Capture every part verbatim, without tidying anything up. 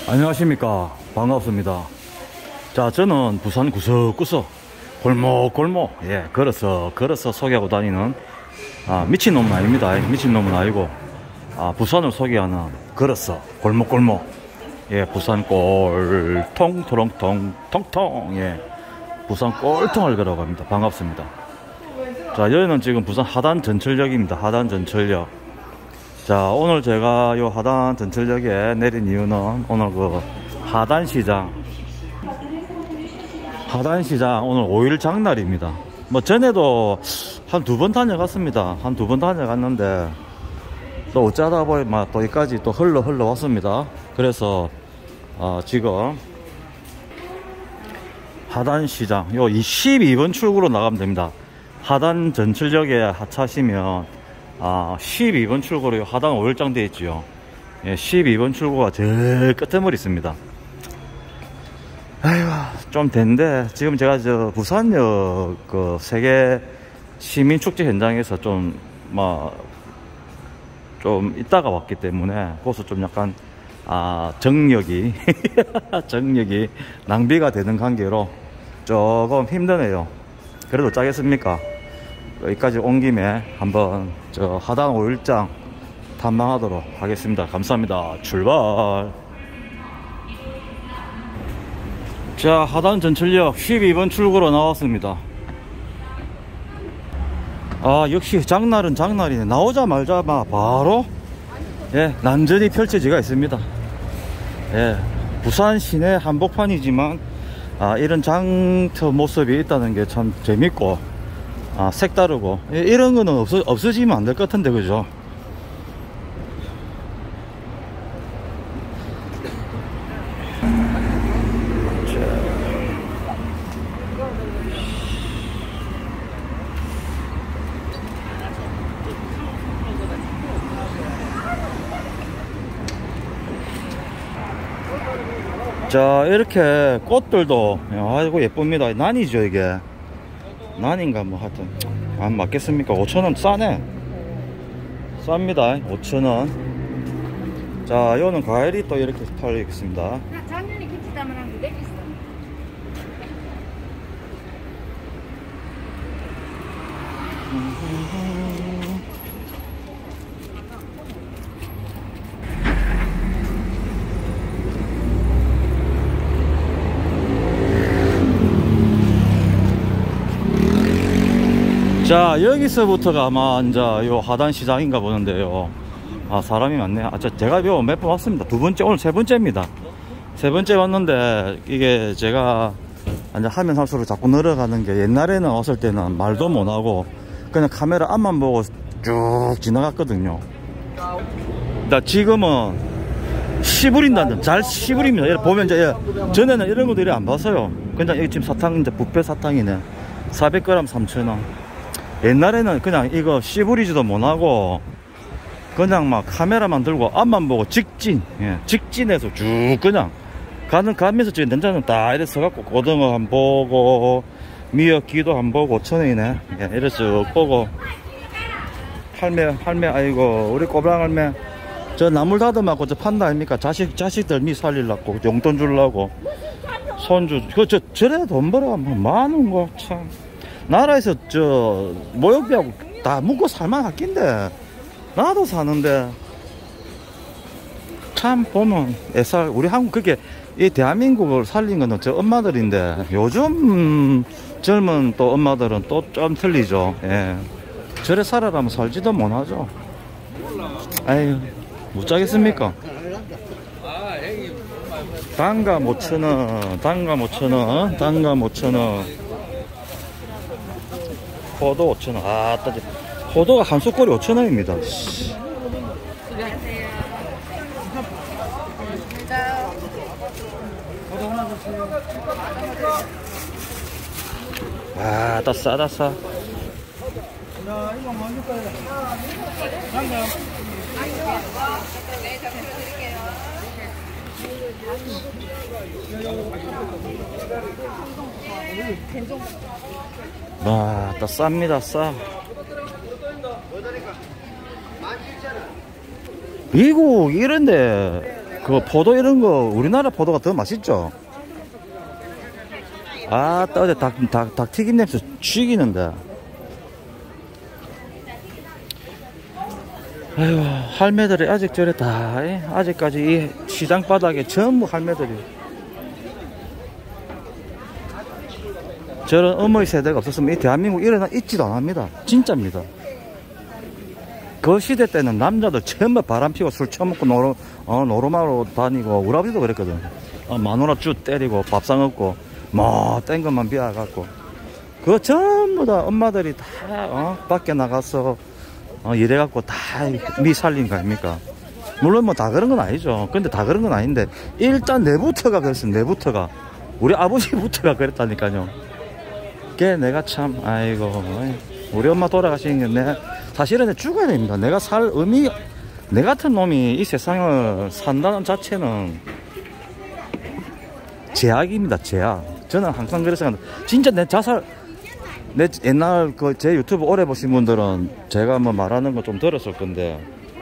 안녕하십니까. 반갑습니다. 자, 저는 부산 구석구석 골목골목, 예, 걸어서 걸어서 소개하고 다니는 아, 미친놈은 아닙니다. 미친놈은 아니고 아, 부산을 소개하는 걸어서 골목골목, 예, 부산 꼴통 토롱통 통통, 예, 부산 꼴통을 걸어갑니다. 반갑습니다. 자, 여기는 지금 부산 하단 전철역입니다. 하단 전철역. 자, 오늘 제가 요 하단 전철역에 내린 이유는 오늘 그 하단시장 하단시장 오늘 오 일 장날입니다. 뭐 전에도 한 두 번 다녀갔습니다. 한 두 번 다녀갔는데 또 어쩌다 보니 막 또 여기까지 또 흘러 흘러 왔습니다. 그래서 어 지금 하단시장 요 십이 번 출구로 나가면 됩니다. 하단 전철역에 하차하시면 아, 십이 번 출구로 하단 오 일장 되어 있지요. 예, 십이 번 출구가 제일 끝에 머리 있습니다. 아이고, 좀 된데, 지금 제가 저 부산역 그 세계 시민축제 현장에서 좀, 막, 좀 있다가 왔기 때문에, 거기서 좀 약간, 아, 정력이, 정력이 낭비가 되는 관계로 조금 힘드네요. 그래도 짜겠습니까? 여기까지 온 김에 한번 저 하단 오 일장 탐방하도록 하겠습니다. 감사합니다. 출발. 자, 하단 전철역 십이 번 출구로 나왔습니다. 아, 역시 장날은 장날이네. 나오자마자 막 바로 예, 난전이 펼쳐지가 있습니다. 예, 부산 시내 한복판이지만 아, 이런 장터 모습이 있다는 게 참 재밌고 아, 색다르고 이런 거는 없어, 없어지면 안 될 것 같은데, 그죠? 자, 이렇게 꽃들도 아이고 예쁩니다. 난이죠, 이게. 난인가 뭐 하여튼 안 맞겠습니까? 오천 원 싸네. 쌉니다. 오천 원. 자, 요는 과일이 또 이렇게 팔려 있습니다. 작년에 김치 담으란 게 되게 있어. 자, 여기서부터가 아마 이제 요 하단 시장인가 보는데요. 아, 사람이 많네요. 아, 저 제가 요 몇 번 왔습니다. 두 번째, 오늘 세 번째입니다. 세 번째 왔는데 이게 제가 이제 하면 할수록 자꾸 늘어가는 게, 옛날에는 왔을 때는 말도 못 하고 그냥 카메라 앞만 보고 쭉 지나갔거든요. 나 지금은 시부린다는, 잘 시부립니다. 이렇게 보면 이제 전에는 이런 것들이 안 봤어요. 그냥 여기 지금 사탕, 이제 뷔페 사탕이네. 사백 그램 삼천 원. 옛날에는 그냥 이거 씨부리지도 못하고 그냥 막 카메라만 들고 앞만 보고 직진, 예, 직진해서 쭉 그냥 가는, 가면서 지금 냉장은 딱 이래 서갖고 고등어 한 보고 미역기도 한 보고 오천 원이네. 예, 이래 쭉 보고 할매, 할매, 아이고 우리 꼬부랑 할매 저 나물 다듬하고 저 판다 아닙니까? 자식, 자식들 미 살리려고 용돈 주려고 손주 그 저 저래 돈 벌어가면 많은 거 참. 나라에서 저 모욕비하고 다 묵고 살만 할긴데 나도 사는데 참 보면 애살. 우리 한국, 그게 이 대한민국을 살린 거는 저 엄마들인데 요즘 젊은 또 엄마들은 또 좀 틀리죠. 예, 저래 살아가면 살지도 못하죠. 아유, 못 자겠습니까? 단감 오천 원, 단감 오천 원, 단감 오천 원. 포도 오천 원. 아, 따지. 포도가 한 숟갈이 오천 원입니다. 안녕하세요. 아, 다 싸다 싸. 와, 다 쌉니다, 싸. 미국 이런데 그 포도 이런 거 우리나라 포도가 더 맛있죠. 아, 어제 닭, 닭, 닭 튀김 냄새 죽이는데. 아유, 할매들이 아직 저래 다, 에? 아직까지 이 시장 바닥에 전부 할매들이. 저런 어머니 세대가 없었으면 이 대한민국 일어나 있지도 않습니다. 진짜입니다. 그 시대 때는 남자들 전부 바람 피고 술 처먹고 노로, 어, 노로마로 다니고, 우리 아버지도 그랬거든. 어, 마누라 쭉 때리고 밥상 없고, 뭐, 뗀 것만 비워갖고. 그거 전부 다 엄마들이 다, 어, 밖에 나가서, 어, 이래갖고 다 미 살린 거 아닙니까? 물론 뭐 다 그런 건 아니죠. 근데 다 그런 건 아닌데, 일단 내부터가 그랬습니다. 내부터가. 우리 아버지부터가 그랬다니까요. 그게 내가 참, 아이고, 우리 엄마 돌아가시는 게 내, 사실은 죽어야 됩니다. 내가 살 의미, 내 같은 놈이 이 세상을 산다는 자체는 제약입니다. 제약. 저는 항상 그래서 생각합니다. 진짜 내 자살, 내 옛날 그 제 유튜브 오래 보신 분들은 제가 뭐 말하는 거 좀 들었을 건데,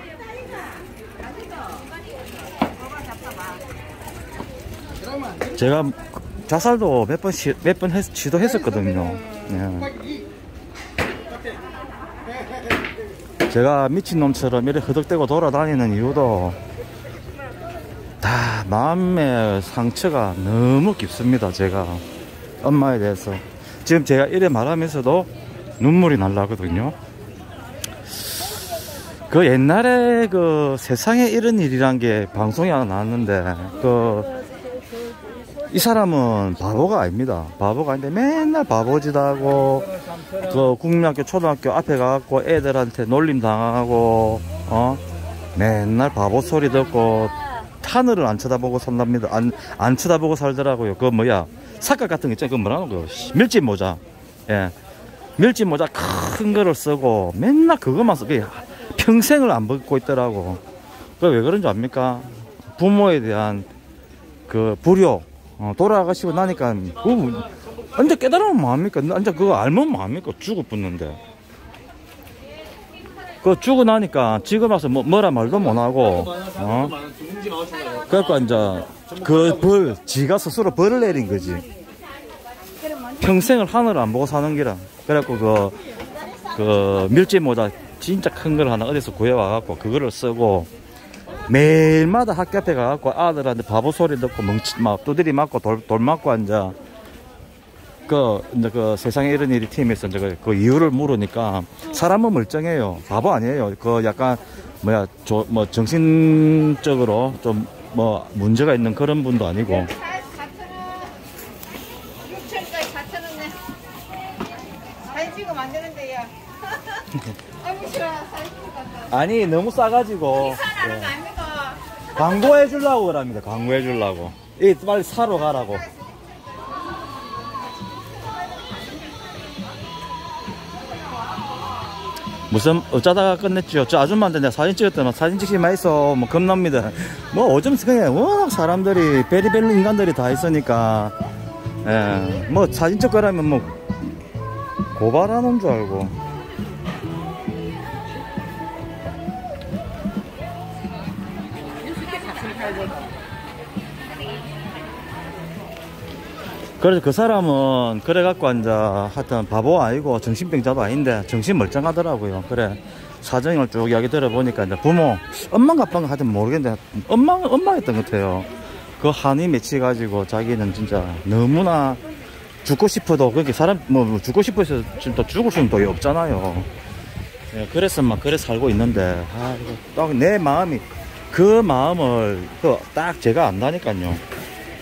제가 자살도 몇 번 몇 번 시도했었거든요. 예. 제가 미친놈처럼 이렇게 허덕대고 돌아다니는 이유도 다 마음의 상처가 너무 깊습니다. 제가 엄마에 대해서 지금 제가 이래 말하면서도 눈물이 날라거든요. 그 옛날에 그 세상에 이런 일이란 게 방송이 하나 나왔는데, 그 이 사람은 바보가 아닙니다. 바보가 아닌데 맨날 바보짓 하고, 그 국민학교 초등학교 앞에 가갖고 애들한테 놀림 당하고, 어 맨날 바보 소리 듣고 하늘을 안 쳐다보고 산답니다. 안, 안 쳐다보고 살더라고요. 그 뭐야 삭각 같은 거 있잖아요. 그 뭐라는 거요? 밀짚 모자. 예, 밀짚 모자 큰 거를 쓰고 맨날 그것만 쓰고 평생을 안 벗고 있더라고. 그 왜 그런 줄 압니까? 부모에 대한 그 불효. 어, 돌아가시고 나니까 그, 언제 깨달으면 뭐합니까? 언제 그거 알면 뭐합니까? 죽어 붙는데. 그 죽고 나니까 지금 와서 뭐, 뭐라 말도 못하고, 어? 그래갖고 이제 그 벌, 지가 스스로 벌을 내린 거지. 평생을 하늘을 안 보고 사는 기라. 그래갖고 그, 그 밀짚 모자 진짜 큰 걸 하나 어디서 구해와갖고 그거를 쓰고 매일마다 학교 앞에 가갖고 아들한테 바보 소리 듣고 멍치, 막 두드리 맞고 돌, 돌 맞고 앉아. 그, 이제 그 세상에 이런 일이 팀에서 이제 그, 그 이유를 물으니까 사람은 멀쩡해요. 바보 아니에요. 그 약간 뭐야, 저, 뭐 정신적으로 좀 뭐 문제가 있는 그런 분도 아니고. 육천까지 사천 원네. 사진 찍으면 안 되는데, 야. 아이고, 싫어. 사진 찍었다. 아니, 너무 싸가지고. 사라는 거 아닙니까? 광고해 주려고 그럽니다. 광고해 주려고. 이 빨리 사러 가라고. 무슨 어쩌다가 끝냈죠. 저 아줌마한테 내가 사진 찍었더만 사진 찍지 마이소 뭐 겁납니다. 뭐 오줌 그냥 워낙 사람들이 베리벨 인간들이 다 있으니까, 예, 뭐 사진 찍거라면 뭐 고발하는 줄 알고. 그래서 그 사람은 그래갖고 앉아 하여튼 바보 아니고 정신병자도 아닌데 정신 멀쩡하더라고요. 그래 사정을 쭉 이야기 들어보니까 이제 부모 엄마가 아빠가 하여튼 모르겠는데 엄마 엄마였던 것 같아요. 그 한이 맺혀가지고 자기는 진짜 너무나 죽고 싶어도 그렇게 사람 뭐 죽고 싶어서 지금 또 죽을 수는 또 없잖아요. 예, 그래서 막 그래 살고 있는데, 아 이거 딱 내 마음이 그 마음을 그 딱 제가 안다니까요.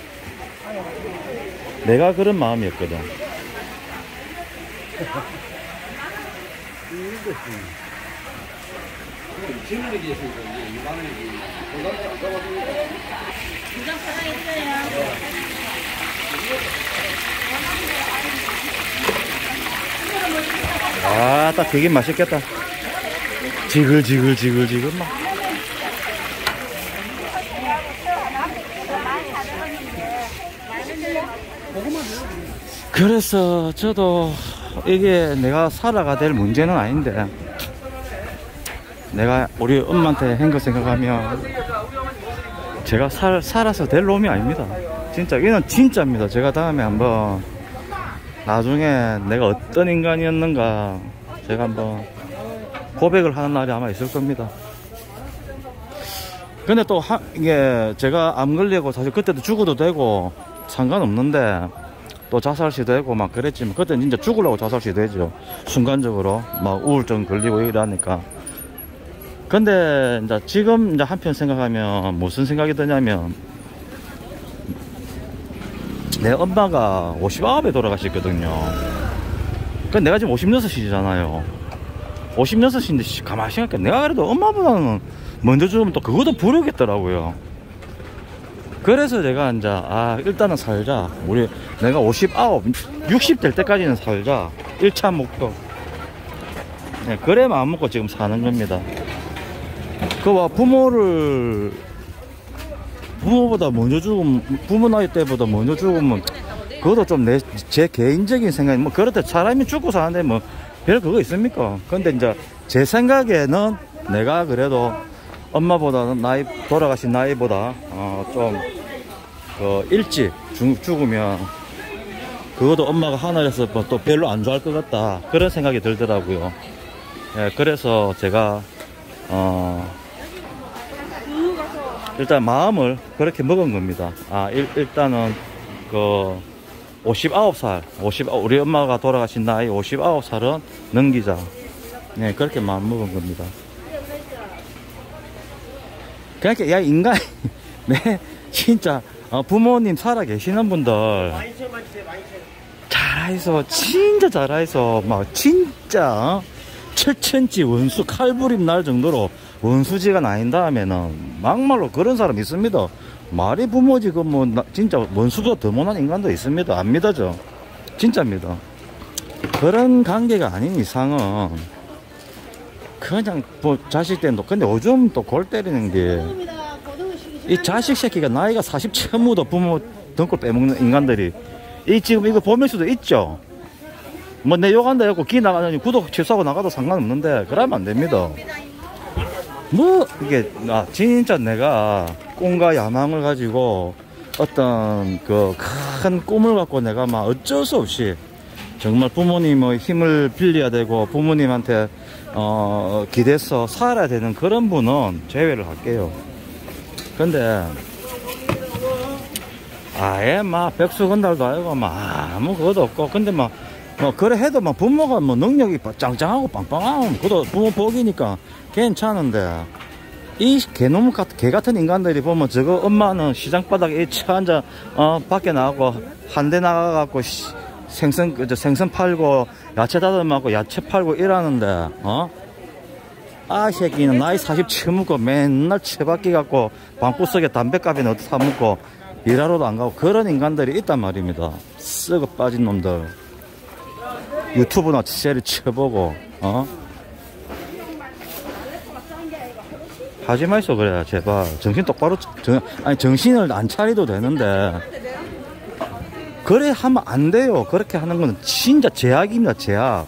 내가 그런 마음이었거든. 아, 딱 되게 맛있겠다. 지글지글지글지글 막. 그래서 저도 이게 내가 살아가 될 문제는 아닌데, 내가 우리 엄마한테 한 거 생각하면 제가 살, 살아서 될 놈이 아닙니다. 진짜 이건 진짜입니다. 제가 다음에 한번 나중에 내가 어떤 인간이었는가 제가 한번 고백을 하는 날이 아마 있을 겁니다. 근데 또 하, 이게 제가 암 걸리고 사실 그때도 죽어도 되고 상관없는데 또 자살 시도하고 막 그랬지만 그때는 진짜 죽으려고 자살 시도했죠. 순간적으로 막 우울증 걸리고 이러니까. 근데 이제 지금 이제 한편 생각하면 무슨 생각이 드냐면 내 엄마가 오십구에 돌아가셨거든요. 그 내가 지금 오십육이잖아요. 오십육인데 가만히 생각해. 내가 그래도 엄마보다는 먼저 죽으면 또 그것도 부르겠더라고요. 그래서 내가 이제 아 일단은 살자. 우리 내가 오십구, 육십 될 때까지는 살자. 일 차 목표. 네, 그래 마음 먹고 지금 사는 겁니다. 그와 부모를 부모보다 먼저 죽으면 부모 나이 때보다 먼저 죽으면 그것도 좀 내 제 개인적인 생각이 뭐 그렇다 사람이 죽고 사는데 뭐 별 그거 있습니까? 근데 이제 제 생각에는 내가 그래도 엄마보다는 나이 돌아가신 나이보다 어 좀 그 일찍 죽, 죽으면 그것도 엄마가 하늘에서 뭐 또 별로 안 좋아할 것 같다 그런 생각이 들더라고요. 예, 그래서 제가 어 일단 마음을 그렇게 먹은 겁니다. 아 일, 일단은 그 오십구 살 오십 우리 엄마가 돌아가신 나이 오십구 살은 넘기자. 네, 그렇게 마음 먹은 겁니다. 그러니까 야 인간 네 진짜 어, 부모님 살아 계시는 분들 잘해서 진짜 잘해서 막 진짜 어? 철천지 원수 칼부림 날 정도로 원수지가 나인 다음에는 막말로 그런 사람 있습니다. 말이 부모지 그 뭐 진짜 원수보다 더 못한 인간도 있습니다. 안 믿어져. 진짜입니다. 그런 관계가 아닌 이상은 그냥 뭐 자식 때도 근데 요즘 또 골 때리는 게 이 자식 새끼가 나이가 사십 처음부터 부모 등골 빼먹는 인간들이 이 지금 이거 보낼 수도 있죠. 뭐 내 욕한다 해갖고 기 나가느니 구독 취소하고 나가도 상관없는데 그러면 안 됩니다. 뭐 이게 아 진짜 내가 꿈과 야망을 가지고 어떤 그 큰 꿈을 갖고 내가 막 어쩔 수 없이 정말 부모님의 힘을 빌려야 되고 부모님한테 어 기대서 살아야 되는 그런 분은 제외를 할게요. 근데 아예 막 백수건달도 아니고 막 아무 그것도 없고 근데 막 뭐 그래 해도 막 부모가 뭐 능력이 짱짱하고 빵빵하고 그것도 부모 복이니까 괜찮은데 이 개놈 같은 개 같은 인간들이 보면 저거 엄마는 시장 바닥에 쳐 앉아 어 밖에 나가고 한 대 나가갖고 생선 그저 생선 팔고 야채 다듬어갖고 야채 팔고 이러는데 어 아 새끼는 나이 사십 처먹고 맨날 처박기 갖고 방구석에 담배값에 넣어 사먹고 일하러도 안 가고 그런 인간들이 있단 말입니다. 썩어 빠진 놈들 유튜브나 세리 쳐보고 어 하지 마이소 그래 제발 정신 똑바로 정, 아니 정신을 안 차리도 되는데 그래 하면 안 돼요. 그렇게 하는 건 진짜 제약입니다. 제약.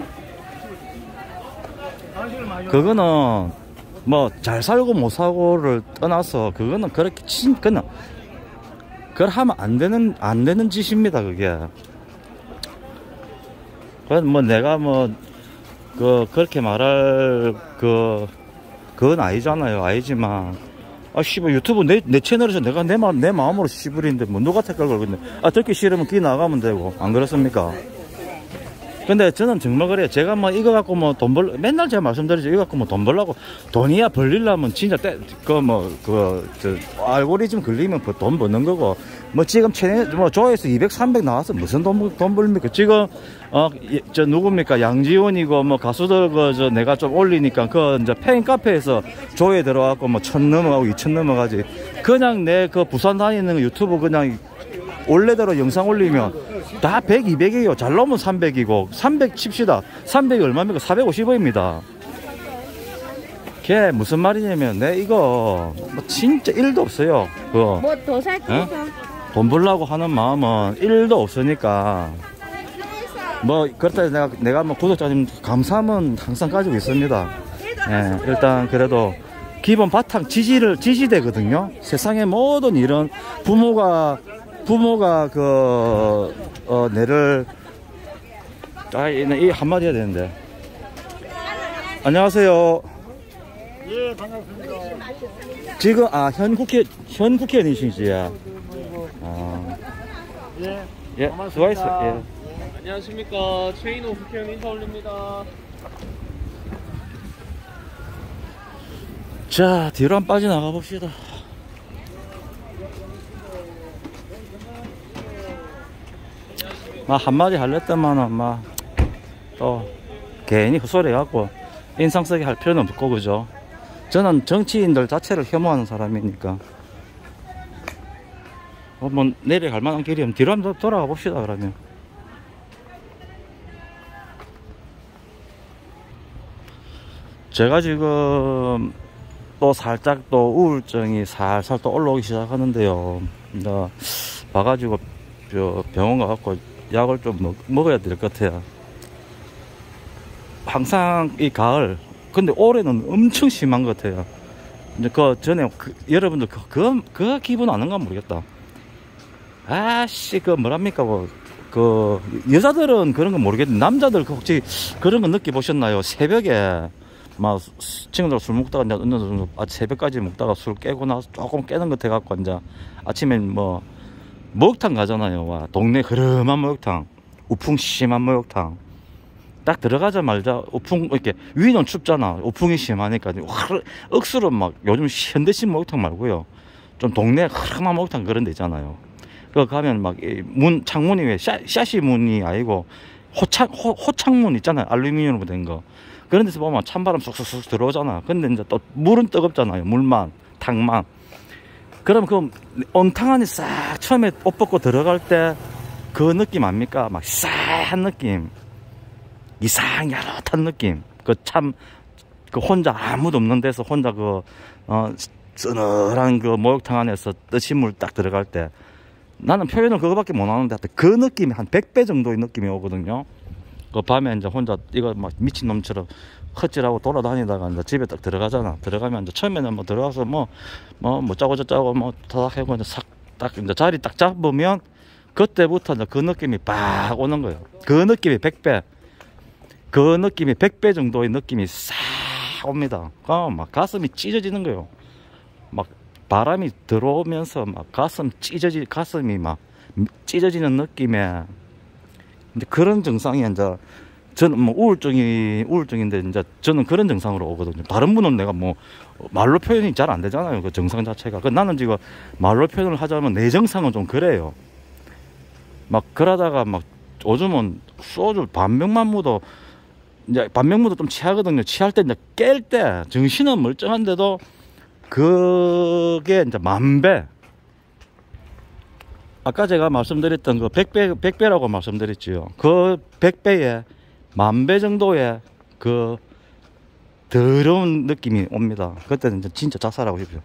그거는 뭐 잘 살고 못 살고를 떠나서 그거는 그렇게 친 그는 그걸 하면 안 되는 안 되는 짓입니다. 그게. 그건 뭐 내가 뭐 그 그렇게 말할 그 그건 아니잖아요. 아니지만 아 씨발 유튜브 내, 내 채널에서 내가 내, 마, 내 마음으로 씨부리는데 뭐 누가 택할 걸겠네. 아 듣기 싫으면 귀 나가면 되고 안 그렇습니까? 근데 저는 정말 그래요. 제가 뭐 이거 갖고 뭐 돈 벌 맨날 제가 말씀드리죠. 이거 갖고 뭐 돈 벌라고 돈이야 벌리려면 진짜 그 뭐 그 저 알고리즘 걸리면 돈 버는 거고 뭐 지금 채널 뭐 조회수 이백, 삼백 나와서 무슨 돈, 돈 벌립니까? 지금 어 저 누굽니까 양지원이고 뭐 가수들 그 저 내가 좀 올리니까 그 이제 페인 카페에서 조회 들어가고 뭐 천 넘어가고 이천 넘어가지. 그냥 내 그 부산 다니는 유튜브 그냥 원래대로 영상 올리면 다 백, 이백이에요. 잘 나오면 삼백이고 삼백 칩시다. 삼백이 얼마입니까? 사백오십원입니다. 걔 무슨 말이냐면 내 이거 뭐 진짜 일도 없어요. 그거 뭐 더 살 거 있어? 돈 벌라고 하는 마음은 일도 없으니까 뭐 그렇다 해서 내가 내가 뭐 구독자님 감사함은 항상 가지고 있습니다. 예, 일단 그래도 기본 바탕 지지를 지지대거든요. 세상의 모든 이런 부모가 부모가 그 어, 내를 아, 이 한마디 해야 되는데. 안녕하세요. 예, 반갑습니다. 지금 아 현 국회 현 국회의원이시지? 아, 예, 예, 수고하셨어요. 예. 안녕하십니까. 최인호 국회의원 인사 올립니다. 자, 뒤로 한 빠져나가 봅시다. 막 한마디 할랬더만은 막 또 괜히 헛소리 해갖고 인상 쓰게 할 필요는 없고, 그죠? 저는 정치인들 자체를 혐오하는 사람이니까. 어, 뭐 내려갈 만한 길이면 뒤로 한번 돌아가 봅시다. 그러면 제가 지금 또 살짝 또 우울증이 살살 또 올라오기 시작하는데요. 나 봐가지고 저 병원 가갖고 약을 좀 먹, 먹어야 될 것 같아요. 항상 이 가을, 근데 올해는 엄청 심한 것 같아요. 이제 그 전에 그, 여러분들 그, 그, 그 기분 아는가 모르겠다. 아씨, 그 뭐랍니까, 뭐, 그 여자들은 그런 거 모르겠는데 남자들 그 혹시 그런 거 느껴보셨나요? 새벽에 막 친구들 술 먹다가 이제 어느 정도 새벽까지 먹다가 술 깨고 나서 조금 깨는 것 해갖고 이제 아침엔 뭐 목욕탕 가잖아요. 와, 동네 흐름한 목욕탕, 우풍 심한 목욕탕. 딱 들어가자마자 우풍 이렇게 위는 춥잖아. 우풍이 심하니까 억수로 막 요즘 현대식 목욕탕 말고요. 좀 동네 흐름한 목욕탕 그런 데 있잖아요. 그 가면 막 문 창문이 왜 샤, 샤시 문이 아니고 호창 호, 호창문 있잖아요. 알루미늄으로 된 거. 그런 데서 보면 찬바람 쏙쏙쏙 들어오잖아. 근데 이제 또 물은 뜨겁잖아요. 물만, 탕만. 그럼 그 온탕 안에 싹 처음에 옷 벗고 들어갈 때 그 느낌 압니까? 막 싸한 느낌. 이상 야릇한 느낌. 그 참, 그 혼자 아무도 없는 데서 혼자 그, 어, 쓰늘한 그 목욕탕 안에서 뜨신 물 딱 들어갈 때 나는 표현을 그거밖에 못 하는데 그 느낌이 한 백 배 정도의 느낌이 오거든요. 그 밤에 이제 혼자 이거 막 미친놈처럼 헛질하고 돌아다니다가 이제 집에 딱 들어가잖아. 들어가면 이제 처음에는 뭐 들어가서 뭐, 뭐, 뭐 짜고 저짜고 뭐 타닥 해고 이제 싹 딱 이제 자리 딱 잡으면 그때부터 이제 그 느낌이 빡 오는 거예요. 그 느낌이 백 배. 그 느낌이 백 배 정도의 느낌이 싹 옵니다. 어, 막 가슴이 찢어지는 거예요. 막 바람이 들어오면서 막 가슴 찢어지, 가슴이 막 찢어지는 느낌에. 근데 그런 증상이 이제 저는 뭐 우울증이, 우울증인데 이제 저는 그런 증상으로 오거든요. 다른 분은 내가 뭐 말로 표현이 잘 안 되잖아요. 그 증상 자체가. 그 나는 지금 말로 표현을 하자면 내 증상은 좀 그래요. 막 그러다가 막 요즘은 소주 반병만 묻어 이제 반병무도 좀 취하거든요. 취할 때 이제 깰 때 정신은 멀쩡한데도 그게 이제 만 배. 아까 제가 말씀드렸던 그 백 배, 백 배라고 말씀드렸지요. 그 백 배에 만 배 정도의 그 더러운 느낌이 옵니다. 그때는 이제 진짜 자살하고 싶죠.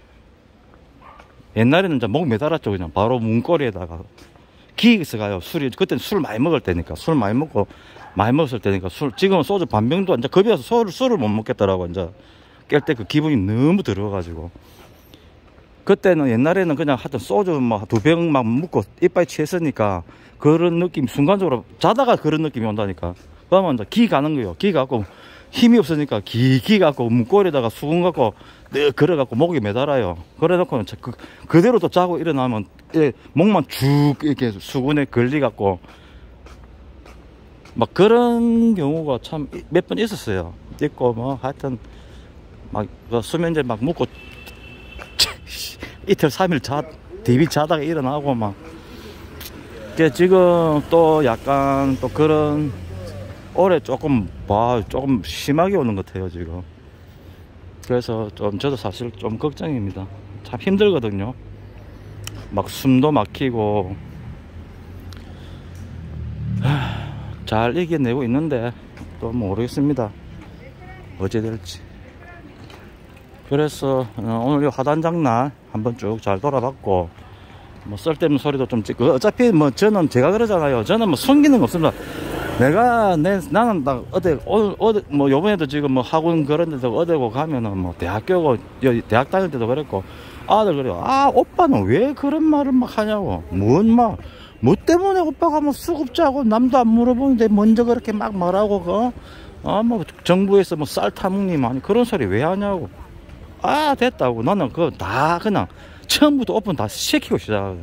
옛날에는 이제 목 매달았죠. 그냥 바로 문고리에다가 기익에서 가요. 술이 그때는 술 많이 먹을 때니까 술 많이 먹고 많이 먹었을 때니까 술 지금은 소주 반병도 이제 겁이 나서 술을 술을 못 먹겠더라고. 이제 깰 때 그 기분이 너무 들어가지고 그때는 옛날에는 그냥 하여튼 소주 뭐 두 병 막 먹고 이빨 취했으니까 그런 느낌 순간적으로 자다가 그런 느낌이 온다니까. 그러면 이제 기 가는 거예요. 기 갖고 힘이 없으니까 기 기 갖고 문고리에다가 수건 갖고 늘 걸어 갖고 목에 매달아요. 그래 놓고는 그, 그대로 또 자고 일어나면 예, 목만 쭉 이렇게 수건에 걸리 갖고 막 그런 경우가 참 몇 번 있었어요. 있고 뭐 하여튼 막 그 수면제 막 묻고 이틀 삼일 자 디비 자다가 일어나고 막 지금 또 약간 또 그런 올해 조금 봐 조금 심하게 오는 것 같아요 지금. 그래서 좀 저도 사실 좀 걱정입니다. 참 힘들거든요. 막 숨도 막히고 하, 잘 이겨내고 있는데 또 모르겠습니다. 어찌 될지. 그래서 오늘 이 화단장날 한번 쭉 잘 돌아봤고 뭐 쓸데없는 소리도 좀 찍고 어차피 뭐 저는 제가 그러잖아요. 저는 뭐 숨기는 거 없습니다. 내가 내 나는 딱 어디 오늘 어디 뭐 요번에도 지금 뭐 학원 그런 데도 어디고 가면은 뭐 대학교고 여- 대학 다닐 때도 그랬고 아들 그래요. 아 오빠는 왜 그런 말을 막 하냐고. 뭔 말? 뭐 때문에 오빠가 뭐 수급자고 남도 안 물어보는데 먼저 그렇게 막 말하고 그 아 뭐 정부에서 뭐 쌀 타먹니 아니 그런 소리 왜 하냐고. 아 됐다고. 나는 그거 다 그냥 처음부터 오픈 다 시키고 시작하거든.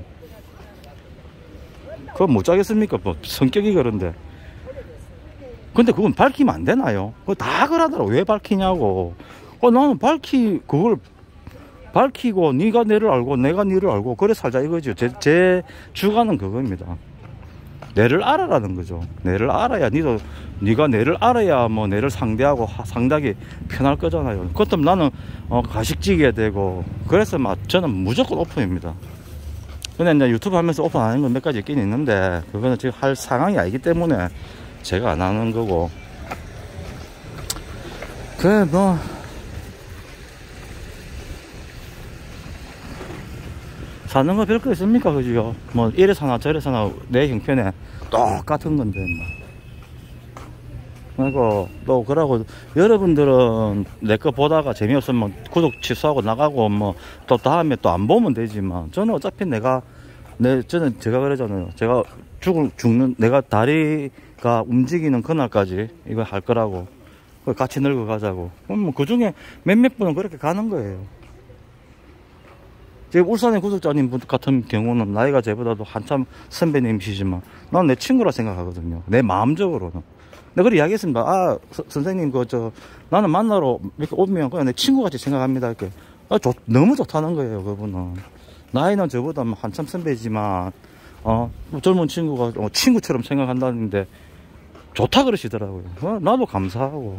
그거 못 자겠습니까? 뭐 성격이 그런데. 근데 그건 밝히면 안 되나요? 그거 다 그러더라고. 왜 밝히냐고. 어, 나는 밝히 그걸 밝히고 네가 내를 알고 내가 네를 알고 그래 살자 이거죠. 제, 제 주관은 그겁니다. 내를 알아라는 거죠. 내를 알아야 니도 네가 내를 알아야 뭐 내를 상대하고 하, 상대하기 편할 거잖아요. 그렇다면 나는 어, 가식지게 되고 그래서 막 저는 무조건 오픈입니다. 근데 이제 유튜브 하면서 오픈 안 하는 건 몇 가지 있긴 있는데 그거는 지금 할 상황이 아니기 때문에 제가 안 하는 거고. 그래 뭐 사는 거 별거 있습니까 그죠? 뭐 이래 사나 저래 사나 내 형편에 똑같은 건데 뭐. 그리고 또 그러고 여러분들은 내 거 보다가 재미없으면 구독 취소하고 나가고 뭐 또 다음에 또 안 보면 되지만 저는 어차피 내가 내 저는 제가 그러잖아요. 제가 죽을 죽는 내가 다리가 움직이는 그날까지 이거 할 거라고 같이 늙어가자고. 그럼 뭐 그중에 몇몇 분은 그렇게 가는 거예요. 지금 울산의 구독자님 분 같은 경우는 나이가 제보다도 한참 선배님이시지만 난 내 친구라 생각하거든요. 내 마음적으로는. 내가 그래 이야기했습니다. 아 서, 선생님 그 저 나는 만나러 이렇게 오면 그냥 내 친구같이 생각합니다. 이렇게 아, 좋, 너무 좋다는 거예요. 그분은 나이는 저보다 한참 선배지만 어 뭐 젊은 친구가 어, 친구처럼 생각한다는데 좋다 그러시더라고요. 어, 나도 감사하고.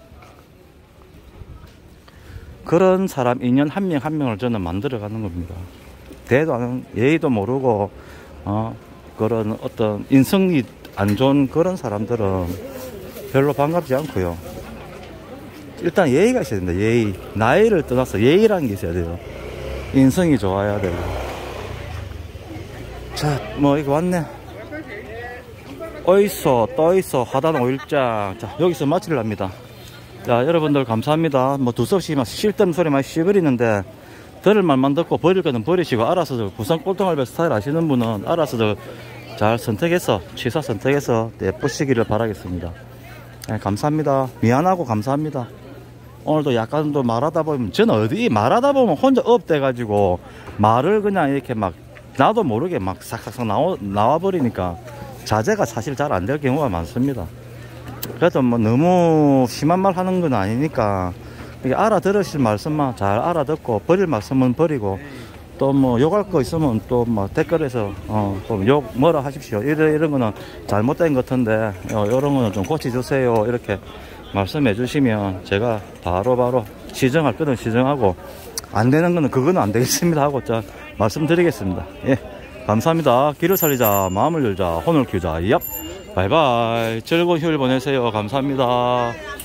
그런 사람 인연 한 명 한 명을 저는 만들어 가는 겁니다. 대도 안 예의도 모르고 어 그런 어떤 인성이 안 좋은 그런 사람들은 별로 반갑지 않고요. 일단 예의가 있어야 된다. 예의. 나이를 떠나서 예의라는 게 있어야 돼요. 인성이 좋아야 되고. 자, 뭐 이거 왔네. 어있어 떠있어 하단 오일장. 자, 여기서 마치랍니다. 자, 여러분들 감사합니다. 뭐 두서없이 막 쓸데없는 소리 많이 씹어리는데 들을 말만 듣고 버릴 거는 버리시고 알아서 부산 꼴통알배 스타일 아시는 분은 알아서 잘 선택해서 취사 선택해서 예쁘시기를 바라겠습니다. 네, 감사합니다. 미안하고 감사합니다. 오늘도 약간 또 말하다 보면 저는 어디 말하다 보면 혼자 업돼 가지고 말을 그냥 이렇게 막 나도 모르게 막 싹싹싹 나와, 나와 버리니까 자제가 사실 잘 안 될 경우가 많습니다. 그래도 뭐 너무 심한 말 하는 건 아니니까 알아들으실 말씀만 잘 알아듣고 버릴 말씀은 버리고 또 뭐 욕할 거 있으면 또 뭐 댓글에서 어 욕 뭐라 하십시오. 이런 이런 거는 잘못된 것 같은데 어, 이런 거는 좀 고쳐주세요. 이렇게 말씀해 주시면 제가 바로바로 시정할 거는 시정하고 안 되는 거는 그거는 안 되겠습니다 하고 자 말씀드리겠습니다. 예, 감사합니다. 길을 살리자 마음을 열자 혼을 키우자. 얍 바이바이. 즐거운 휴일 보내세요. 감사합니다.